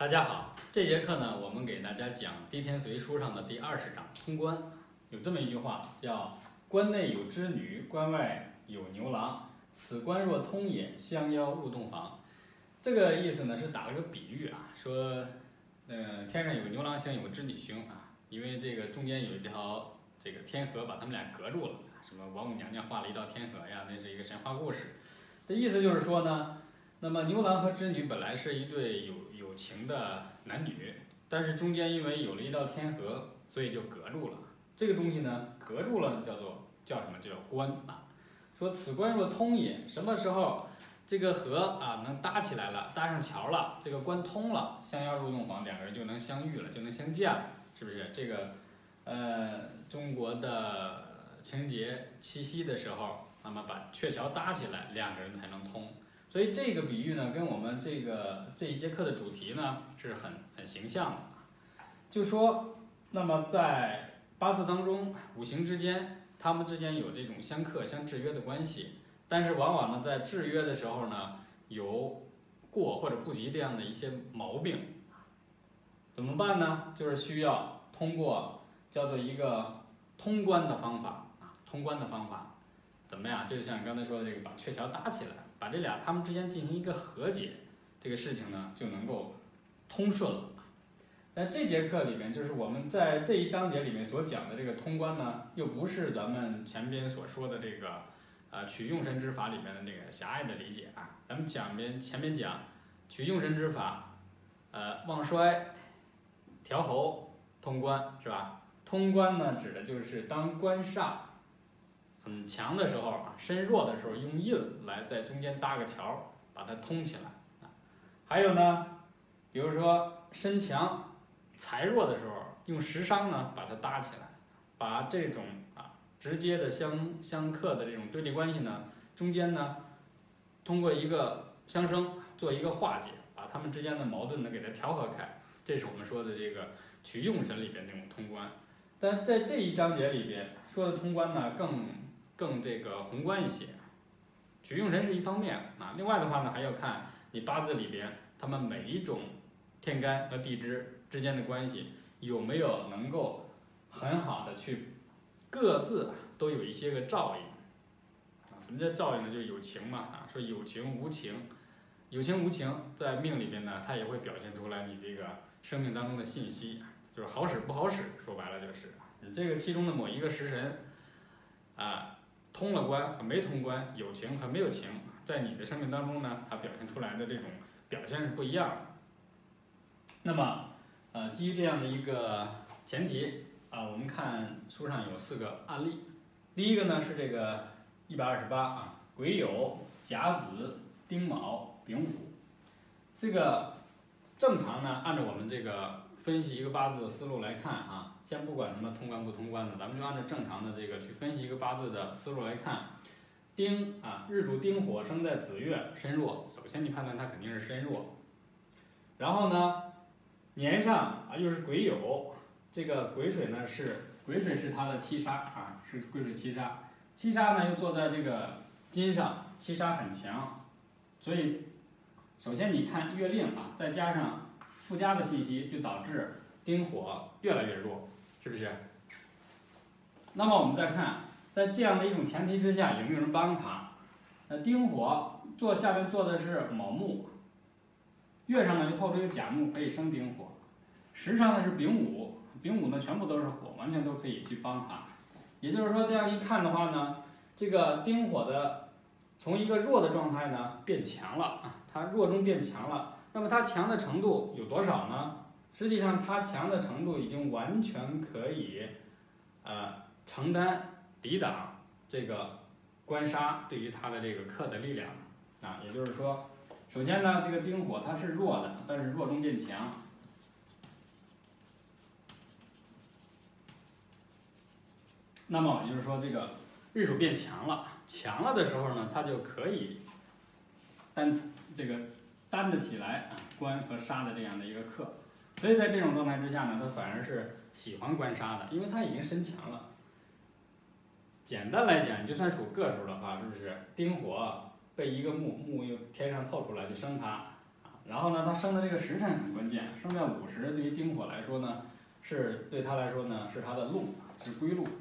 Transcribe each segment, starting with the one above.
家好，这节课呢，我们给大家讲《滴天髓》书上的第20章通关。有这么一句话，叫“关内有织女，关外有牛郎。此关若通也，相邀入洞房。”这个意思呢是打了个比喻啊，说，天上有个牛郎星，有个织女星啊，因为这个中间有一条这个天河把他们俩隔住了，什么王母娘娘画了一道天河呀，那是一个神话故事。这意思就是说呢。那么牛郎和织女本来是一对有情的男女，但是中间因为有了一道天河，所以就隔住了。这个东西呢，隔住了叫什么？叫关啊。说此关若通也，什么时候这个河啊能搭起来了，搭上桥了，这个关通了，相邀入洞房，两个人就能相遇了，就能相见了，是不是？这个中国的情节七夕的时候，那么把鹊桥搭起来，两个人才能通。所以这个比喻呢，跟我们这一节课的主题呢是很形象的。就说，那么在八字当中，五行之间，它们之间有这种相克、相制约的关系，但是往往呢，在制约的时候呢，有过或者不及这样的一些毛病，怎么办呢？就是需要通过叫做一个通关的方法啊，通关的方法怎么样？就是像刚才说的这个，把鹊桥搭起来。把这俩他们之间进行一个和解，这个事情呢就能够通顺了。但这节课里面，就是我们在这一章节里面所讲的这个通关呢，又不是咱们前边所说的这个取用神之法里面的那个狭隘的理解啊。咱们前面讲取用神之法，旺衰、调候、通关是吧？通关呢指的就是当官煞很强的时候啊，身弱的时候，用印来在中间搭个桥，把它通起来啊。还有呢，比如说身强财弱的时候，用食伤呢把它搭起来，把这种直接的相克的这种对立关系呢，中间呢通过一个相生做一个化解，把他们之间的矛盾呢给它调和开。这是我们说的这个取用神里边这种通关。但在这一章节里边说的通关呢，更这个宏观一些，取用神是一方面啊，另外的话呢，还要看你八字里边他们每一种天干和地支之间的关系有没有能够很好的去各自都有一些个照应啊。什么叫照应呢？就是有情嘛啊，说有情无情，有情无情在命里边呢，它也会表现出来你这个生命当中的信息，就是好使不好使，说白了就是你这个其中的某一个时辰啊。通了关和没通关，有情和没有情，在你的生命当中呢，它表现出来的这种表现是不一样的。那么，基于这样的一个前提啊，我们看书上有4个案例。第一个呢是这个128啊，癸酉、甲子、丁卯、丙午。这个正常呢，按照我们这个分析一个八字的思路来看啊。先不管什么通关不通关的，咱们就按照正常的这个去分析一个八字的思路来看。丁啊，日主丁火生在子月，身弱。首先你判断它肯定是身弱。然后呢，年上啊又是癸酉，这个癸水呢是它的七杀啊，是癸水七杀。七杀呢又坐在这个金上，七杀很强，所以首先你看月令啊，再加上附加的信息，就导致丁火越来越弱。是不是？那么我们再看，在这样的一种前提之下，有没有人帮他？丁火下边坐的是卯木，月上呢又透出一个甲木，可以生丁火。时上呢是丙午，丙午呢全部都是火，完全都可以去帮他。也就是说，这样一看的话呢，这个丁火的从一个弱的状态呢变强了啊，它弱中变强了。那么它强的程度有多少呢？实际上，它强的程度已经完全可以，承担抵挡这个官杀对于它的这个克的力量啊。也就是说，首先呢，这个丁火它是弱的，但是弱中变强。那么也就是说，这个日主变强了，强了的时候呢，它就可以担得起来啊官和杀的这样的一个克。所以在这种状态之下呢，他反而是喜欢官杀的，因为他已经身强了。简单来讲，你就算数个数的话，是不是丁火被一个木又天上透出来就生它啊？ 然后呢，他生的这个时辰很关键，生在午时，对于丁火来说呢，对他来说呢是他的禄，是归禄。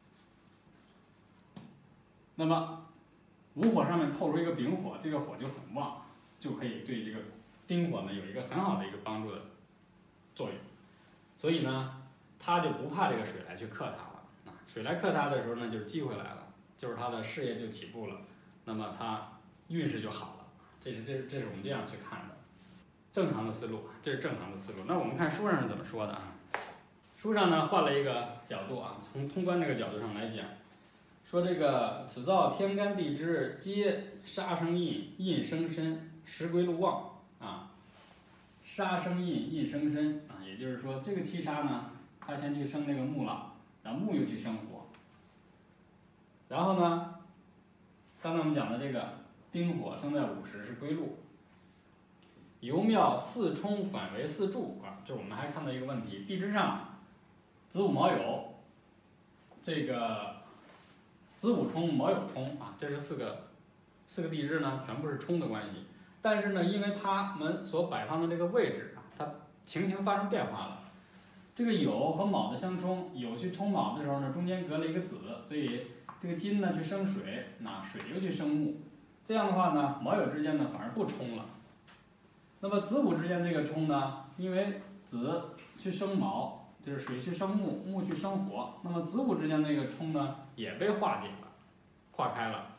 那么午火上面透出一个丙火，这个火就很旺，就可以对这个丁火呢有一个很好的一个帮助的作用。所以呢，他就不怕这个水来去克他了啊。水来克他的时候呢，就是机会来了，就是他的事业就起步了，那么他运势就好了。这是我们这样去看的。正常的思路，这是正常的思路。那我们看书上是怎么说的啊？书上呢换了一个角度啊，从通关这个角度上来讲，说这个此造天干地支皆杀生印，印生身，时归禄旺啊。杀生印，印生身啊，也就是说这个七杀呢，他先去生这个木了，然后木又去生火，然后呢，刚才我们讲的这个丁火生在午时是归禄。由庙四冲反为四柱啊，这我们还看到一个问题，地支上子午卯酉，这个子午冲卯酉冲啊，这是四个地支呢，全部是冲的关系。但是呢，因为它们所摆放的这个位置啊，它情形发生变化了。这个酉和卯的相冲，酉去冲卯的时候呢，中间隔了一个子，所以这个金呢去生水，那水又去生木，这样的话呢，卯酉之间呢反而不冲了。那么子午之间这个冲呢，因为子去生卯，就是水去生木，木去生火，那么子午之间那个冲呢也被化解了，化开了。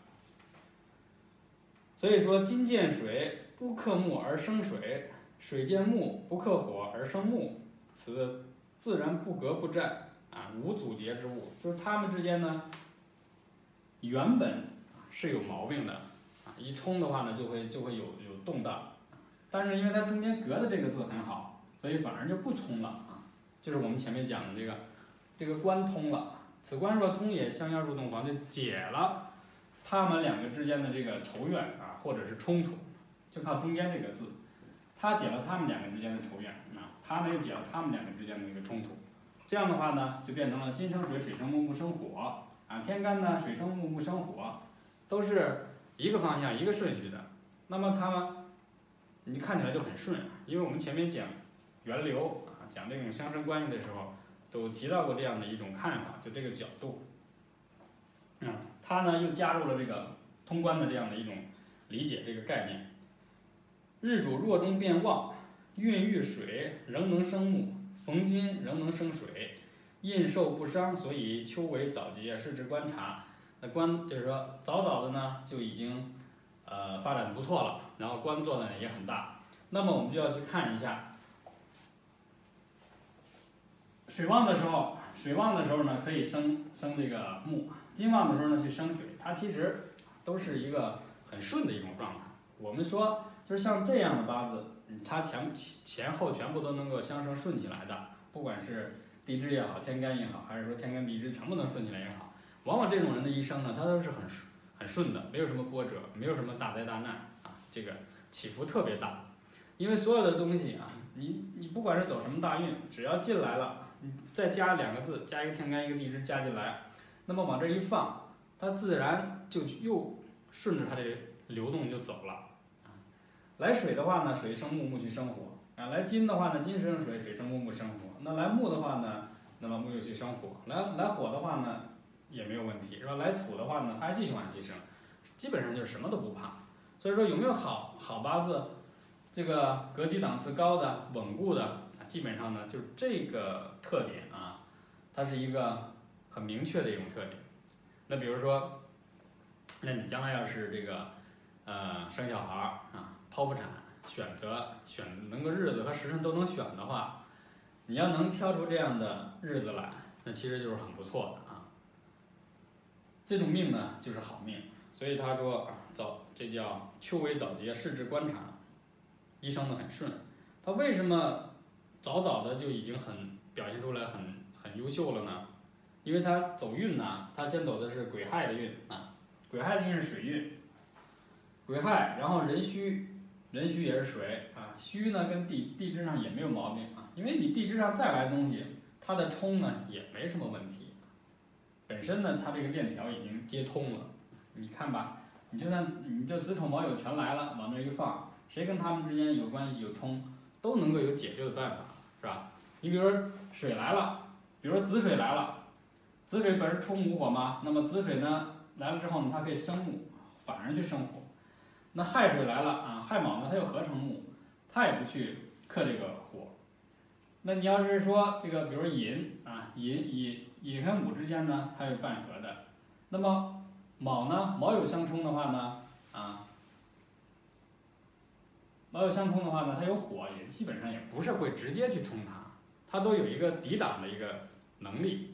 所以说金见水不克木而生水，水见木不克火而生木，此自然不隔不战啊，无阻结之物。就是它们之间呢，原本是有毛病的啊，一冲的话呢就会有动荡。但是因为它中间隔的这个字很好，所以反而就不冲了啊。就是我们前面讲的这个官通了，此官若通也，相邀入洞房，就解了他们两个之间的这个仇怨啊，或者是冲突，就靠中间这个字，他解了他们两个之间的仇怨啊，他呢又解了他们两个之间的这个冲突。这样的话呢，就变成了金生水，水生木，木生火啊。天干呢，水生木，木生火，都是一个方向一个顺序的。那么它们你看起来就很顺，因为我们前面讲源流啊，讲这种相生关系的时候，都提到过这样的一种看法，就这个角度。它呢又加入了这个通关的这样的一种理解这个概念。日主弱中变旺，运遇水仍能生木，逢金仍能生水，印受不伤，所以秋为早节，是之观察。那官就是说早的呢就已经发展不错了，然后官做的也很大。那么我们就要去看一下，水旺的时候呢可以生这个木，金旺的时候呢去生水，它其实都是一个很顺的一种状态。我们说就是像这样的八字，它前后全部都能够相生顺起来的，不管是地支也好，天干也好，还是说天干地支全部能顺起来也好，往往这种人的一生呢，他都是很顺的，没有什么波折，没有什么大灾大难啊，这个起伏特别大。因为所有的东西啊，你不管是走什么大运，只要进来了，你再加两个字，加一个天干一个地支加进来，那么往这一放，它自然就又顺着它这个流动就走了。来水的话呢，水生木，木去生火啊；来金的话呢，金生水，水生木，木生火。那来木的话呢，那么木又去生火。来火的话呢，也没有问题，是吧？来土的话呢，它还继续往下去生，基本上就是什么都不怕。所以说有没有好八字，这个格局档次高的、稳固的，基本上呢就是这个特点啊，它是一个很明确的一种特点。那比如说，那你将来要是这个生小孩啊，剖腹产选能够日子和时辰都能选的话，你要能挑出这样的日子来，那其实就是很不错的啊。这种命呢就是好命，所以他说这叫秋为早节，是之观察，一生的很顺。他为什么早的就已经表现出来很优秀了呢？因为他走运呢，他先走的是癸亥的运啊，癸亥的运是水运，癸亥，然后壬戌也是水啊，戌呢跟地支上也没有毛病啊，因为你地支上再来东西，它的冲呢也没什么问题，本身呢它这个链条已经接通了，你看吧，你就子丑卯酉全来了，往那一放， 谁跟他们之间有关系有冲，都能够有解救的办法，是吧？你比如说水来了，比如说子水来了，子水本是出木火嘛，那么子水呢来了之后呢，它可以生木，反而去生火。那亥水来了啊，亥卯呢它又合成木，它也不去克这个火。那你要是说这个，比如寅啊，寅和午之间呢，它有半合的。那么卯呢，卯酉相冲的话呢，卯酉相冲的话呢，它有火，也基本上也不是会直接去冲它，它都有一个抵挡的一个能力。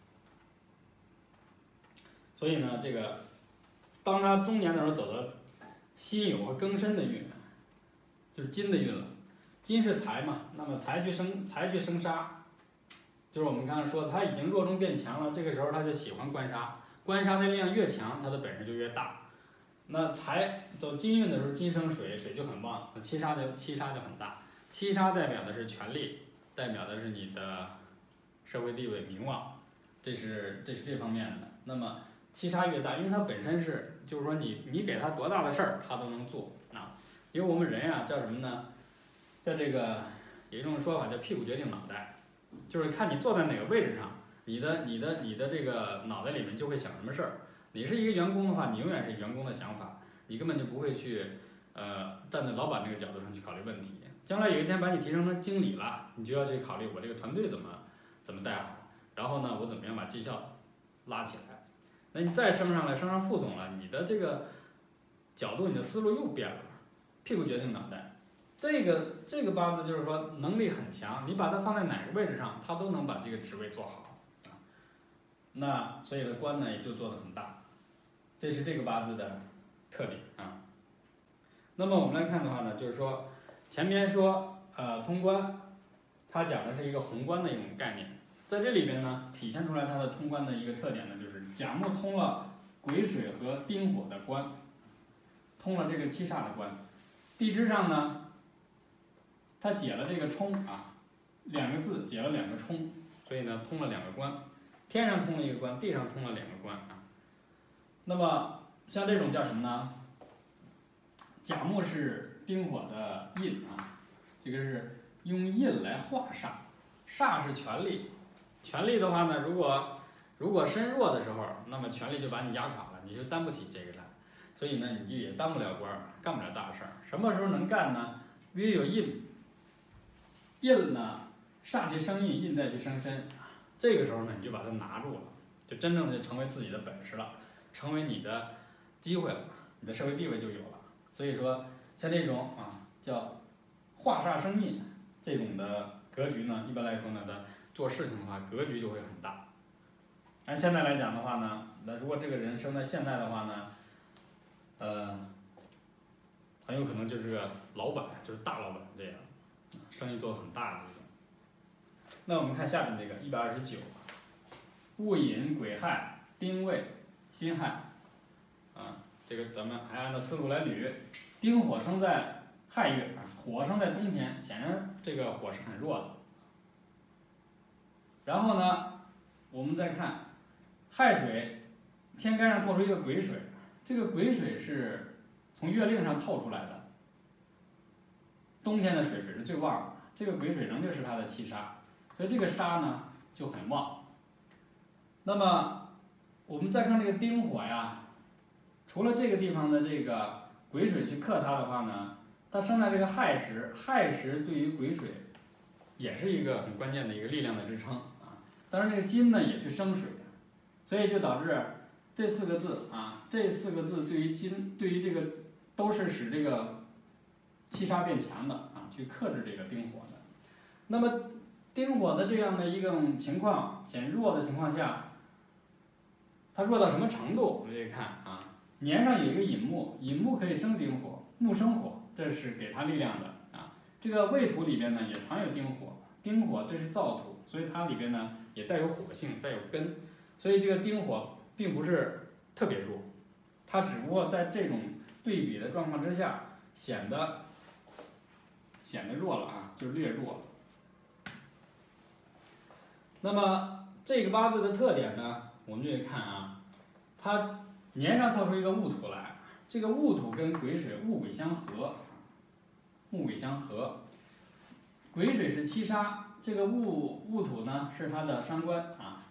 所以呢，这个当它中年的时候走到辛酉和庚申的运，就是金的运了。金是财嘛，那么财去生杀，就是我们刚才说的，他已经弱中变强了，这个时候他就喜欢官杀，官杀的力量越强，它的本事就越大。那财走金运的时候，金生水，水就很旺，七杀就很大。七杀代表的是权力，代表的是你的社会地位、名望，这是这方面的。那么七杀越大，因为它本身是，就是说你给他多大的事儿，他都能做啊。因为我们人呀，叫什么呢？叫这个有一种说法叫屁股决定脑袋，就是看你坐在哪个位置上，你的这个脑袋里面就会想什么事儿。你是一个员工的话，你永远是员工的想法，你根本就不会去站在老板那个角度上去考虑问题。将来有一天把你提升成经理了，你就要去考虑我这个团队怎么带好，然后呢，我怎么样把绩效拉起来。那你再升上副总了，你的这个角度、你的思路又变了，屁股决定脑袋。这个八字就是说能力很强，你把它放在哪个位置上，他都能把这个职位做好啊。那所以的官呢也就做得很大，这是这个八字的特点啊。那么我们来看的话呢，就是说前面说通关，它讲的是一个宏观的一种概念，在这里边呢体现出来它的通关的一个特点呢，就是甲木通了癸水和丁火的关，通了这个七煞的关，地支上呢。它解了这个冲啊，两个字解了两个冲，所以呢通了两个关，天上通了一个关，地上通了两个关啊。那么像这种叫什么呢？甲木是丁火的印啊，这个是用印来化煞，煞是权力，权力的话呢，如果身弱的时候，那么权力就把你压垮了，你就担不起这个来，所以呢你就也当不了官，干不了大事儿。什么时候能干呢？约有印。印呢，煞去生印，印再去生身，这个时候呢，你就把它拿住了，就真正的成为自己的本事了，成为你的机会了，你的社会地位就有了。所以说，像这种叫化煞生印这种的格局呢，一般来说呢，它做事情的话，格局就会很大。按现在来讲的话呢，那如果这个人生在现代的话呢，很有可能就是个老板，就是大老板这样。生意做得很大的这种。那我们看下面这个129，戊寅、癸亥、丁未、辛亥，这个咱们还按照思路来捋。丁火生在亥月，火生在冬天，显然这个火是很弱的。然后呢，我们再看亥水，天干上透出一个癸水，这个癸水是从月令上透出来的。冬天的水是最旺的，这个癸水仍旧是它的七杀，所以这个杀呢就很旺。那么我们再看这个丁火呀，除了这个地方的这个癸水去克它的话呢，它生在这个亥时，亥时对于癸水也是一个很关键的一个力量的支撑啊。当然这个金呢也去生水，所以就导致这四个字对于金，对于这个都是使这个七杀变强的啊，去克制这个丁火的。那么丁火的这样的一种情况，显弱的情况下，它弱到什么程度？我们得看啊，年上有一个寅木，寅木可以生丁火，木生火，这是给它力量的啊。这个未土里边呢也藏有丁火，丁火这是燥土，所以它里边呢也带有火性，带有根，所以这个丁火并不是特别弱，它只不过在这种对比的状况之下，显得弱了啊，就是略弱了。那么这个八字的特点呢，我们就得看啊，它年上透出一个戊土来，这个戊土跟癸水戊癸相合， 木癸相合。癸水是七杀，这个戊土呢是它的伤官啊，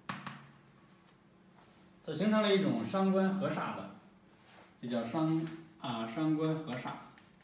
这形成了一种伤官合煞的，这叫伤官合煞，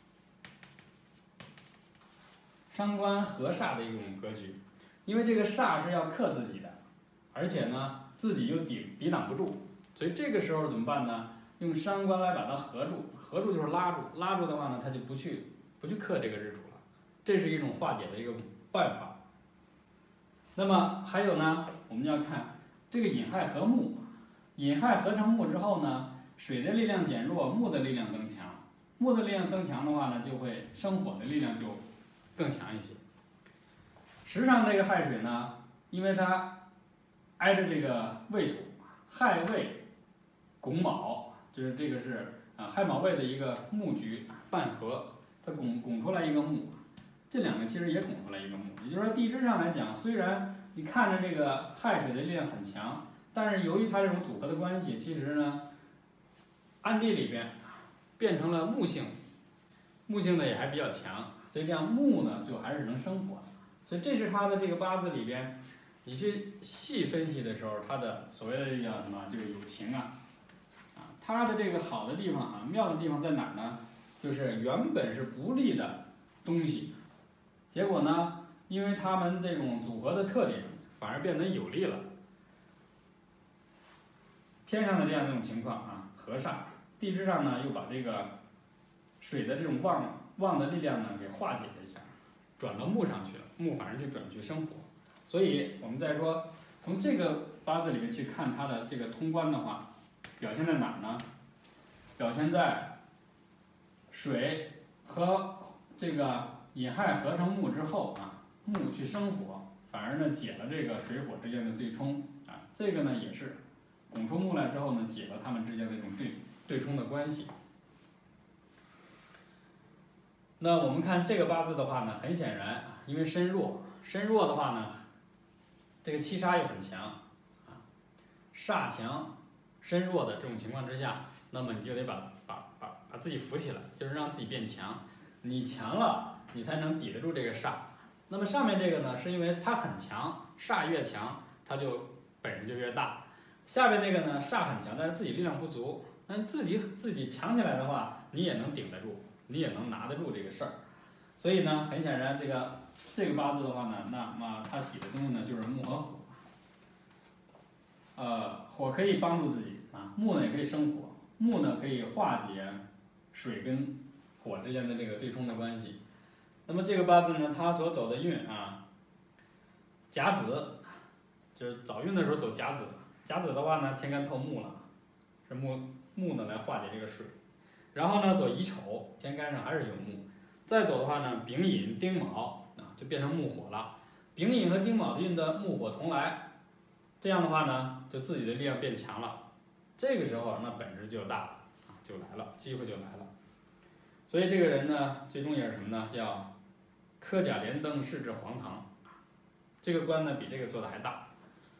伤官合煞的一种格局。因为这个煞是要克自己的，而且呢自己又抵挡不住，所以这个时候怎么办呢？用伤官来把它合住，合住就是拉住，拉住的话呢，它就不去克这个日主了，这是一种化解的一个办法。那么还有呢，我们要看这个寅亥合木，寅亥合成木之后呢，水的力量减弱，木的力量增强，木的力量增强的话呢，就会生火的力量就更强一些。实际上这个亥水呢，因为它挨着这个未土，亥未拱卯，就是这个是亥卯未的一个木局半合，它拱出来一个木，这两个其实也拱出来一个木。也就是说地支上来讲，虽然你看着这个亥水的力量很强，但是由于它这种组合的关系，其实呢暗地里边变成了木性，木性呢也还比较强，所以这样木呢就还是能生火的。所以这是它的这个八字里边，你去细分析的时候，它的所谓的这叫什么，这个有情它的这个好的地方妙的地方在哪儿呢？就是原本是不利的东西，结果呢，因为它们这种组合的特点，反而变得有利了。天上的这样一种情况合煞，地支上呢又把这个水的这种旺的力量呢给化解了一下，转到木上去了，木反而就转去生火。所以我们再说从这个八字里面去看它的这个通关的话，表现在哪儿呢？表现在水和这个寅亥合成木之后木去生火，反而呢解了这个水火之间的对冲这个呢也是拱出木来之后呢，解了它们之间的这种对冲的关系。那我们看这个八字的话呢，很显然因为身弱的话呢，这个七杀又很强煞强身弱的这种情况之下，那么你就得把自己扶起来，就是让自己变强。你强了，你才能抵得住这个煞。那么上面这个呢，是因为它很强，煞越强，它就本事就越大。下面这个呢，煞很强，但是自己力量不足。那自己强起来的话，你也能顶得住，你也能拿得住这个事儿。所以呢，很显然这个八字的话呢，那么它喜的东西呢就是木和火。火可以帮助自己木呢也可以生火，木呢可以化解水跟火之间的这个对冲的关系。那么这个八字呢，它所走的运甲子，就是早运的时候走甲子。甲子的话呢，天干透木了，是木呢来化解这个水。然后呢走乙丑，天干上还是有木。再走的话呢，丙寅丁卯就变成木火了。丙寅和丁卯的运的木火同来，这样的话呢，就自己的力量变强了。这个时候那本事就大了就来了，机会就来了。所以这个人呢，最终也是什么呢？叫科甲连登，仕至黄堂。这个官呢，比这个做的还大。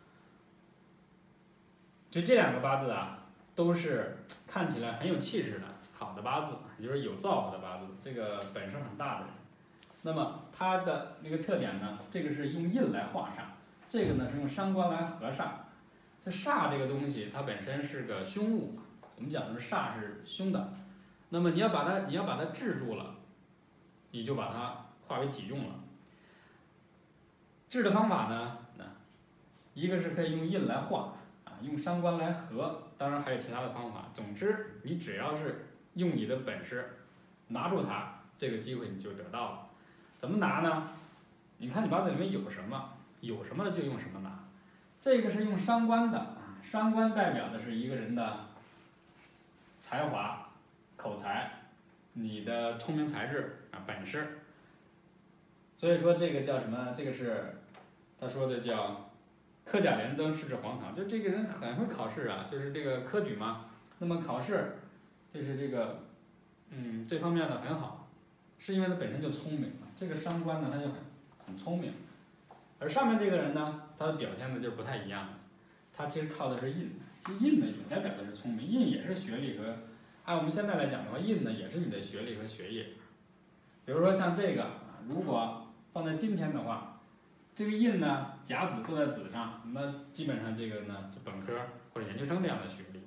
就这两个八字都是看起来很有气势的好的八字，也就是有造化的八字，这个本事很大的人。那么它的那个特点呢，这个是用印来化煞，这个呢是用伤官来合煞。这煞这个东西，它本身是个凶物，我们讲的是煞是凶的。那么你要把它制住了，你就把它化为己用了。治的方法呢，一个是可以用印来化用伤官来合，当然还有其他的方法。总之，你只要是用你的本事拿住它，这个机会你就得到了。怎么拿呢？你看你八字里面有什么，有什么的就用什么拿。这个是用伤官的伤官代表的是一个人的才华、口才，你的聪明才智本事。所以说这个叫什么？这个是他说的叫科甲连登，仕至黄堂。就这个人很会考试就是这个科举嘛。那么考试就是这个这方面呢很好，是因为他本身就聪明这个伤官呢他就很聪明。而上面这个人呢，他的表现呢就不太一样了。他其实靠的是印，其实印呢也代表的是聪明，印也是学历和按我们现在来讲的话，印呢也是你的学历和学业。 比如说像这个，如果放在今天的话，这个印呢，甲子坐在子上，那基本上这个呢，是本科或者研究生这样的学历。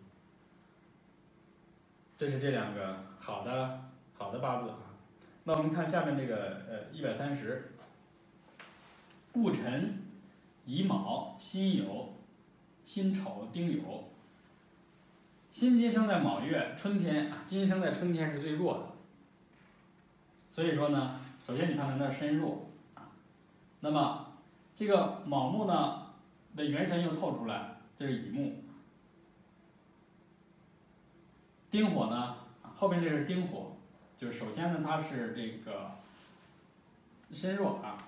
这是这两个好的八字啊。那我们看下面这个130，戊辰、乙卯、辛酉、辛丑、丁酉。辛金生在卯月，春天啊，金生在春天是最弱的。所以说呢，首先你看它那身弱啊，那么这个卯木呢的元神又透出来，这是乙木。丁火呢，后边这是丁火，就是首先呢它是这个身弱啊。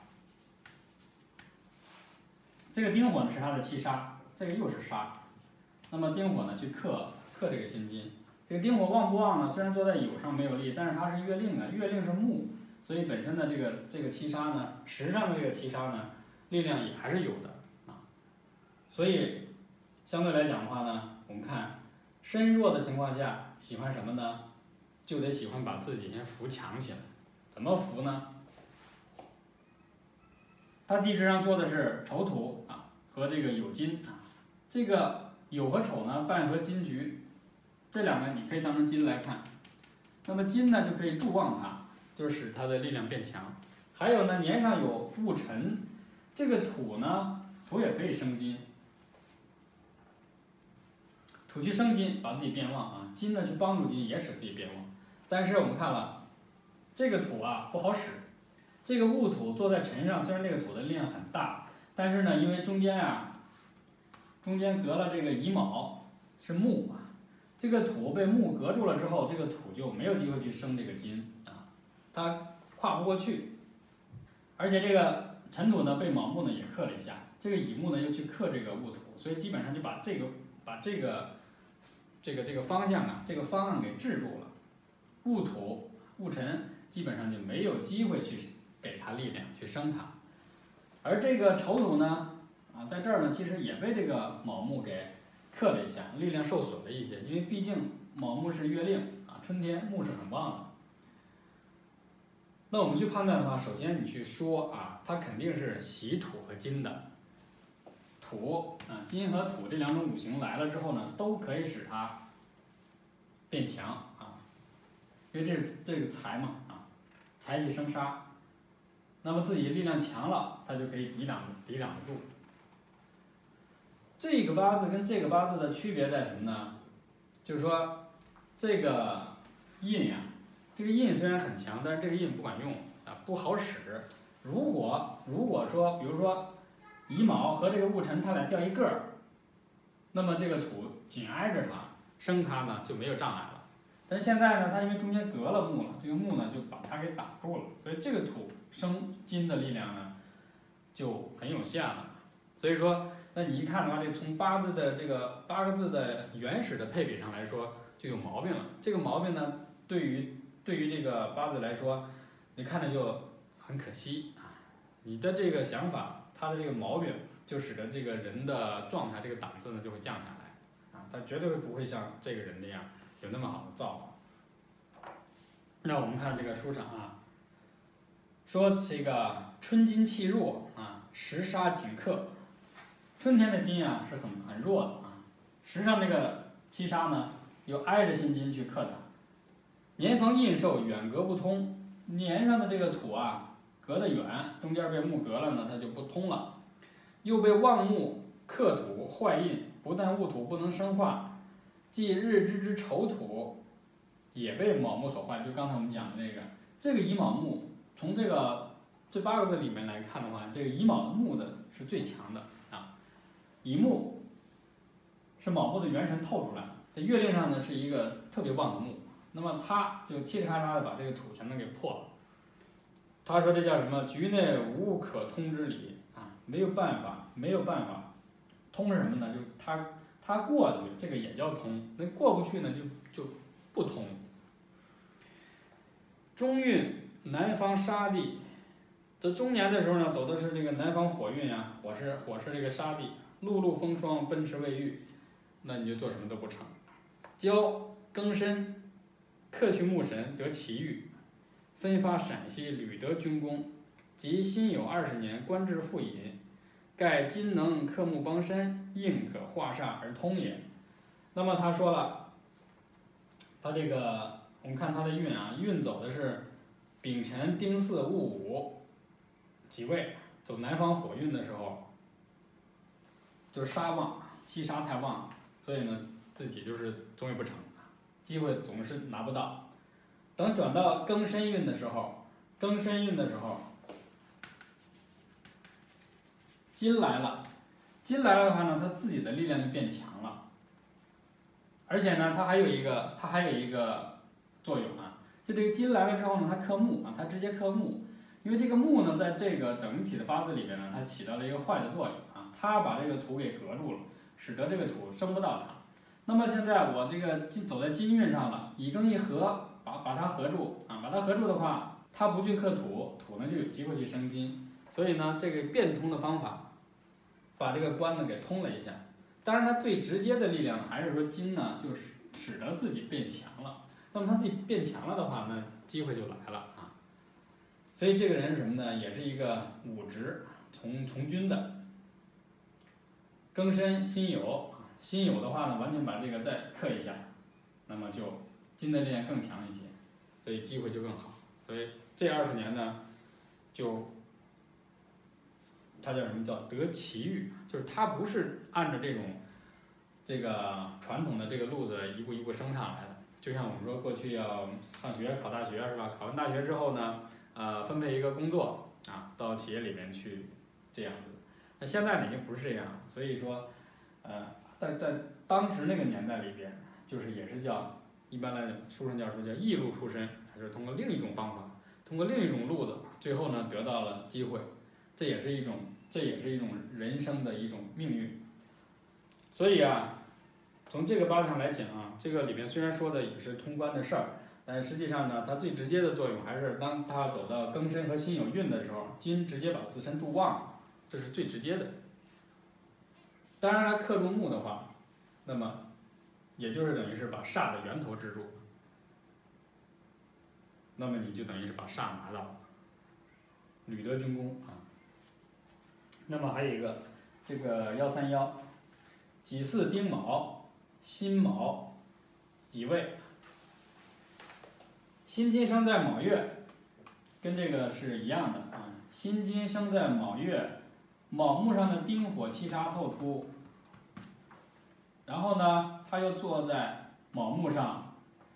这个丁火呢是它的七杀，这个又是杀。那么丁火呢去克这个辛金。这个丁火旺不旺呢？虽然坐在酉上没有力，但是它是月令啊，月令是木，所以本身的这个七杀呢，时上的这个七杀呢，力量也还是有的啊。所以相对来讲的话呢，我们看身弱的情况下，喜欢什么呢？就得喜欢把自己先扶强起来。怎么扶呢？它地支上做的是丑土啊和这个酉金啊，这个酉和丑呢伴合金局。这两个你可以当成金来看，那么金呢就可以助旺它，就是使它的力量变强。还有呢，年上有戊辰，这个土呢，土也可以生金，土去生金，把自己变旺啊。金呢去帮助金，也使自己变旺。但是我们看了，这个土啊不好使，这个戊土坐在辰上，虽然这个土的力量很大，但是呢，因为中间隔了这个乙卯是木啊。这个土被木隔住了之后，这个土就没有机会去生这个金啊，它跨不过去。而且这个辰土呢被卯木呢也克了一下，这个乙木呢又去克这个戊土，所以基本上就把这个方向啊，这个方案给制住了。戊土、戊辰基本上就没有机会去给它力量去生它。而这个丑土呢，啊，在这儿呢其实也被这个卯木给克了一下，力量受损了一些，因为毕竟卯木是月令啊，春天木是很旺的。那我们去判断的话，首先你去说啊，它肯定是喜土和金的。土啊，金和土这两种五行来了之后呢，都可以使它变强啊，因为这个财嘛啊，财气生杀，那么自己力量强了，它就可以抵挡得住。这个八字跟这个八字的区别在什么呢？就是说，这个印呀，这个印虽然很强，但是这个印不管用啊，不好使。如果说，比如说乙卯和这个戊辰，它俩掉一个儿，那么这个土紧挨着它，生它呢就没有障碍了。但是现在呢，它因为中间隔了木了，这个木呢就把它给挡住了，所以这个土生金的力量呢就很有限了。所以说，那你一看的话，这从八字的这个8个字的原始的配比上来说，就有毛病了。这个毛病呢，对于这个八字来说，你看着就很可惜啊。你的这个想法，它的这个毛病，就使得这个人的状态，这个档次呢就会降下来啊，他绝对不会像这个人那样有那么好的造化。那我们看这个书上啊，说这个春金气弱啊，时杀紧克。春天的金啊是很弱的啊，时上这个七杀呢又挨着辛金去克它，年逢印寿远隔不通，年上的这个土啊隔得远，中间被木隔了呢，它就不通了，又被旺木克土坏印，不但戊土不能生化，即日支之丑土也被卯木所坏。就刚才我们讲的这个乙卯木，从这8个字里面来看的话，这个乙卯的木的是最强的。乙木是卯木的元神透出来了，在月令上呢是一个特别旺的木，那么他就嘁哩喀喳的把这个土全都给破了。他说这叫什么？局内无可通之理啊，没有办法。通是什么呢？就他过去，这个也叫通；那过不去呢，就不通。中运南方沙地，这中年的时候呢，走的是这个南方火运啊，火是这个沙地。碌碌风霜，奔驰未遇，那你就做什么都不成。交庚申，克去木神，得奇遇。 分发陕西履德军功，及辛酉20年，官至副尹。盖今能克木邦山，应可化煞而通也。那么他说了，他这个我们看他的运啊，运走的是丙辰、丁巳、戊午几位，走南方火运的时候，就是杀旺，七杀太旺，所以呢自己就是总也不成，机会总是拿不到。等转到庚申运的时候，金来了，金来了的话呢，他自己的力量就变强了，而且呢，它还有一个作用啊，就这个金来了之后呢，它克木啊，它直接克木，因为这个木呢，在这个整体的八字里边呢，它起到了一个坏的作用啊，它把这个土给隔住了，使得这个土生不到它。那么现在我这个走在金运上了，乙庚一合，把它合住啊，把它合住的话，它不去克土，土呢就有机会去生金，所以呢，这个变通的方法。把这个官呢给通了一下，当然它最直接的力量还是说金呢，就是使得自己变强了。那么他自己变强了的话，那机会就来了啊。所以这个人是什么呢？也是一个武职从军的。庚申辛酉，辛酉的话呢，完全把这个再克一下，那么就金的力量更强一些，所以机会就更好。所以这20年呢，就。它叫什么？叫得其遇，就是它不是按照这个传统的这个路子一步一步升上来的。就像我们说过去要上学考大学是吧？考完大学之后呢，分配一个工作啊，到企业里面去这样子。那现在已经不是这样，所以说，在当时那个年代里边，就是也是叫一般来书上叫异路出身，还是通过另一种方法，通过另一种路子，最后呢得到了机会。这也是一种人生的一种命运。所以啊，从这个八字上来讲啊，这个里面虽然说的也是通关的事儿，但实际上呢，它最直接的作用还是当它走到庚申和辛酉运的时候，金直接把自身助旺了，这是最直接的。当然它克住木的话，那么也就是等于是把煞的源头制住，那么你就等于是把煞拿到了，履德军功啊。那么还有一个这个131，己巳丁卯，辛卯，乙未。辛金生在卯月，跟这个是一样的啊。辛金生在卯月，卯木上的丁火七杀透出，然后呢，他又坐在卯木上，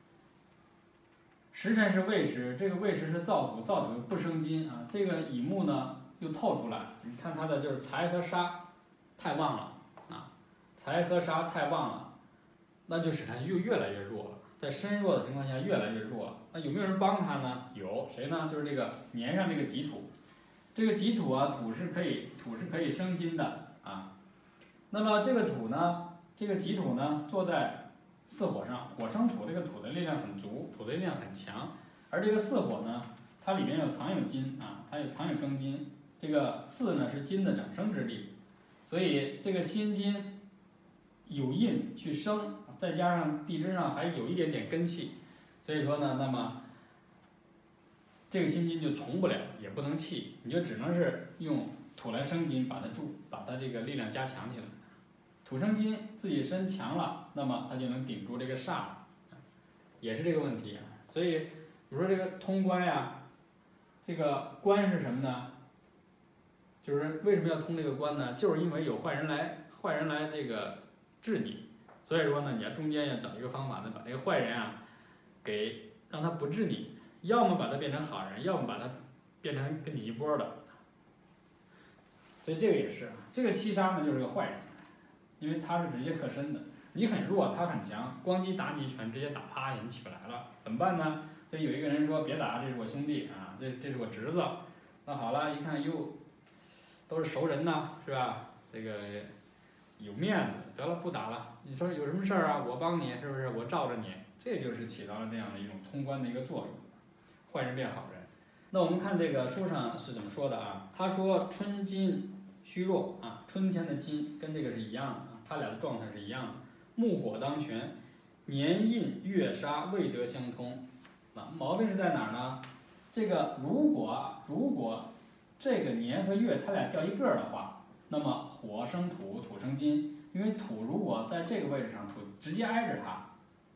时辰是未时，这个未时是燥土，燥土不生金啊。这个乙木呢又透出来，你看它的就是财和杀太旺了啊，财和杀太旺了，那就使它又越来越弱了，在身弱的情况下越来越弱了。那有没有人帮他呢？有，谁呢？就是这个年上这个己土，这个己土啊，土是可以生金的啊。那么这个土呢，这个己土呢，坐在巳火上，火生土，这个土的力量很足，土的力量很强，而这个巳火呢，它里面藏有金啊，它藏有庚金。这个巳呢是金的长生之地，所以这个辛金有印去生，再加上地支上还有一点点根气，所以说呢，那么这个辛金就从不了，也不能弃，你就只能是用土来生金，把它这个力量加强起来。土生金，自己身强了，那么它就能顶住这个煞，也是这个问题啊。所以比如说这个通关呀，这个关是什么呢？就是为什么要通这个关呢？就是因为有坏人来这个治你，所以说呢，你要中间要找一个方法呢，把这个坏人啊，给让他不治你，要么把他变成好人，要么把他变成跟你一波的。所以这个也是，这个七杀呢就是个坏人，因为他是直接克身的，你很弱，他很强，咣叽打你一拳，直接打趴下，你起不来了，怎么办呢？所以有一个人说别打，这是我兄弟啊，这是我侄子。那好了，一看哟，都是熟人呐，是吧？这个有面子，得了不打了。你说有什么事儿啊？我帮你，是不是？我罩着你，这就是起到了这样的一种通关的一个作用，坏人变好人。那我们看这个书上是怎么说的啊？他说春金虚弱啊，春天的金跟这个是一样的啊，他俩的状态是一样的。木火当权，年印月杀未得相通，毛病是在哪儿呢？ 这个如果这个年和月它俩掉一个儿的话，那么火生土，土生金，因为土如果在这个位置上，土直接挨着它，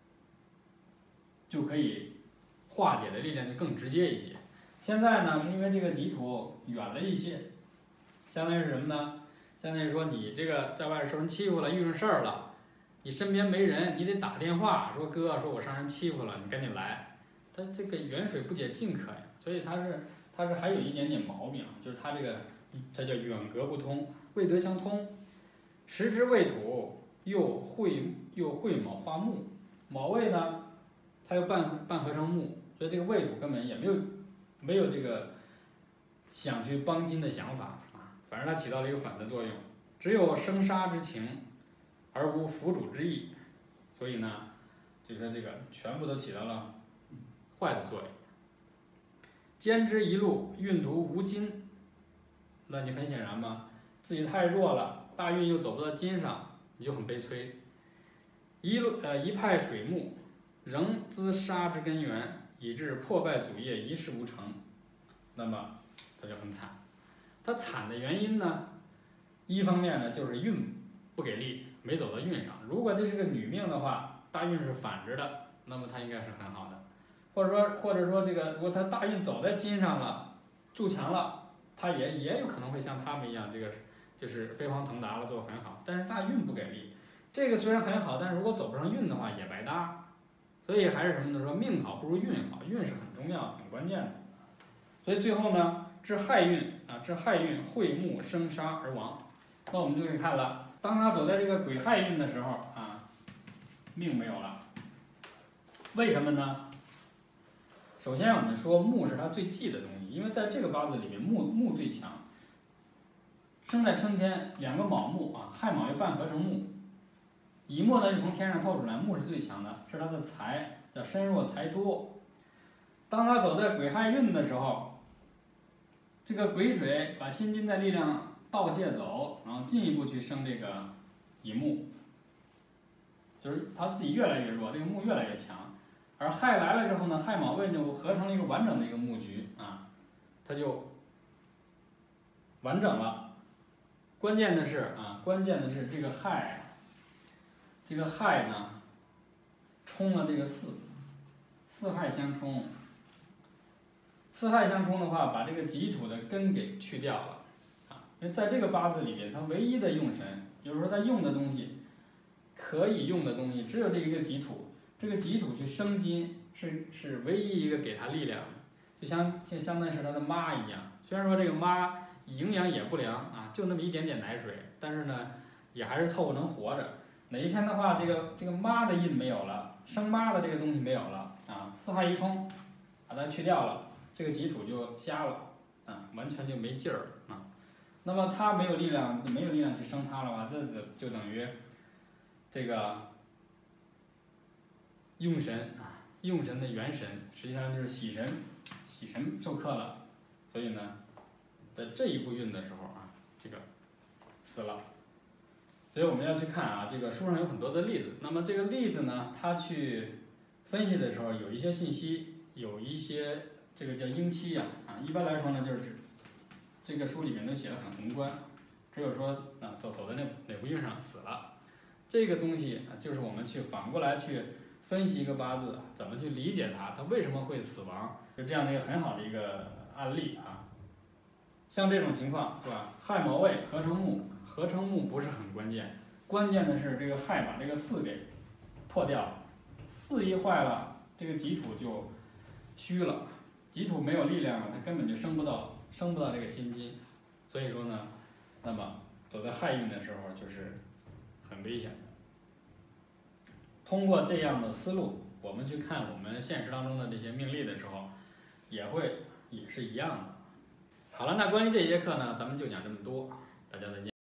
就可以化解的力量就更直接一些。现在呢，是因为这个己土远了一些，相当于是什么呢？相当于说你这个在外边受人欺负了，遇上事儿了，你身边没人，你得打电话说哥，说我上人欺负了，你赶紧来。它这个远水不解近渴呀，所以它是还有一点点毛病，就是它这叫远隔不通，未得相通。时之未土，又会卯化木，卯未呢，它又半合成木，所以这个未土根本也没有这个想去帮金的想法啊，反正它起到了一个反的作用，只有生杀之情，而无辅主之意，所以呢，就说这个全部都起到了坏的作用。兼之一路，运途无金，那你很显然嘛，自己太弱了，大运又走不到金上，你就很悲催。一派水木，仍滋杀之根源，以致破败祖业，一事无成，那么他就很惨。他惨的原因呢，一方面呢就是运不给力，没走到运上。如果这是个女命的话，大运是反着的，那么他应该是很好的。或者说这个，如果他大运走在金上了，筑墙了，他也有可能会像他们一样，这个就是飞黄腾达了，做得很好。但是大运不给力，这个虽然很好，但是如果走不上运的话也白搭。所以还是什么呢？说命好不如运好，运是很重要、很关键的。所以最后呢，至亥运会木生杀而亡。那我们就可以看了，当他走在这个癸亥运的时候啊，命没有了。为什么呢？首先我们说木是他最忌的东西，因为在这个八字里面木最强。生在春天，两个卯木啊，亥卯又半合成木，乙木呢就从天上透出来，木是最强的，是他的财，叫身弱财多。当他走在癸亥运的时候，这个癸水把辛金的力量倒泄走，然后进一步去生这个乙木，就是他自己越来越弱，这个木越来越强。而亥来了之后呢，亥卯未就合成了一个完整的一个木局啊，它就完整了。关键的是这个亥呢，冲了这个四亥相冲。四亥相冲的话，把这个己土的根给去掉了啊。因为在这个八字里边，它唯一的用神，就是说它用的东西，可以用的东西只有这一个己土。这个己土去生金是唯一一个给他力量的，就相当于是他的妈一样。虽然说这个妈营养也不良啊，就那么一点点奶水，但是呢，也还是凑合能活着。哪一天的话，这个妈的印没有了，生妈的这个东西没有了啊，四亥一冲，把它去掉了，这个己土就瞎了啊，完全就没劲儿了啊。那么他没有力量去生它的话，这就等于这个用神的元神实际上就是喜神受克了，所以呢，在这一步运的时候啊，这个死了。所以我们要去看啊，这个书上有很多的例子。那么这个例子呢，它去分析的时候有一些信息，有一些这个叫应期啊，一般来说呢，就是指这个书里面都写的很宏观，只有说啊走在哪步运上死了，这个东西就是我们去反过来去分析一个八字，怎么去理解它为什么会死亡，就这样的一个很好的一个案例啊。像这种情况是吧？亥卯未合成木不是很关键，关键的是这个亥把这个四给破掉了，四一坏了，这个己土就虚了，己土没有力量了，它根本就生不到这个辛金，所以说呢，那么走在亥运的时候就是很危险的。通过这样的思路，我们去看我们现实当中的这些命例的时候，也是一样的。好了，那关于这节课呢，咱们就讲这么多，大家再见。